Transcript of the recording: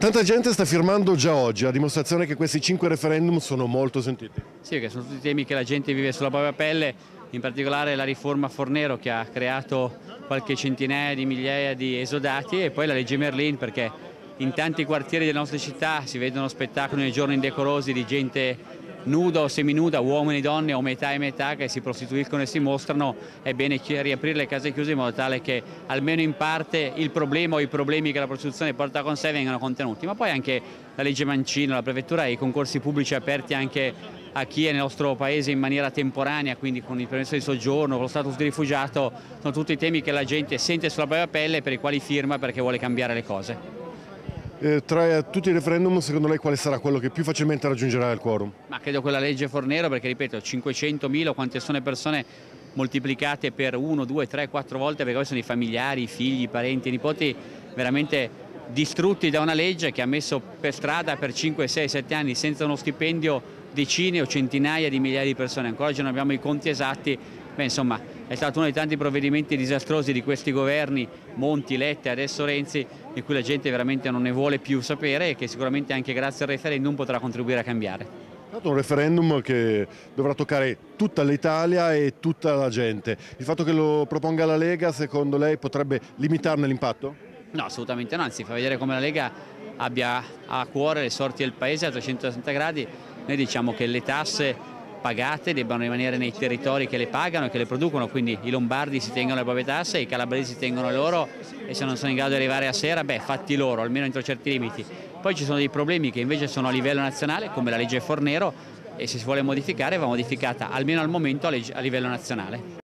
Tanta gente sta firmando già oggi, a dimostrazione che questi 5 referendum sono molto sentiti. Sì, che sono tutti temi che la gente vive sulla propria pelle, in particolare la riforma Fornero che ha creato qualche centinaia di migliaia di esodati, e poi la legge Merlin, perché in tanti quartieri delle nostre città si vedono spettacoli nei giorni indecorosi di gente nuda o seminuda, uomini, donne o metà e metà, che si prostituiscono e si mostrano. È bene riaprire le case chiuse in modo tale che almeno in parte il problema o i problemi che la prostituzione porta con sé vengano contenuti. Ma poi anche la legge Mancino, la prefettura e i concorsi pubblici aperti anche a chi è nel nostro paese in maniera temporanea, quindi con il permesso di soggiorno, con lo status di rifugiato, sono tutti temi che la gente sente sulla propria pelle e per i quali firma perché vuole cambiare le cose. Tra tutti i referendum, secondo lei quale sarà quello che più facilmente raggiungerà il quorum? Ma credo quella legge Fornero, perché ripeto, 500.000, quante sono le persone moltiplicate per 1, 2, 3, 4 volte, perché poi sono i familiari, i figli, i parenti, i nipoti veramente distrutti da una legge che ha messo per strada per 5, 6, 7 anni senza uno stipendio decine o centinaia di migliaia di persone. Ancora oggi non abbiamo i conti esatti. Beh, insomma, è stato uno dei tanti provvedimenti disastrosi di questi governi, Monti, Letta e adesso Renzi, di cui la gente veramente non ne vuole più sapere e che sicuramente anche grazie al referendum potrà contribuire a cambiare. È stato un referendum che dovrà toccare tutta l'Italia e tutta la gente. Il fatto che lo proponga la Lega, secondo lei, potrebbe limitarne l'impatto? No, assolutamente no, anzi fa vedere come la Lega abbia a cuore le sorti del Paese a 360 gradi. Noi diciamo che le tasse pagate debbano rimanere nei territori che le pagano e che le producono, quindi i lombardi si tengono le proprie tasse, i calabresi si tengono le loro, e se non sono in grado di arrivare a sera, beh, fatti loro, almeno entro certi limiti. Poi ci sono dei problemi che invece sono a livello nazionale, come la legge Fornero, e se si vuole modificare va modificata almeno al momento a livello nazionale.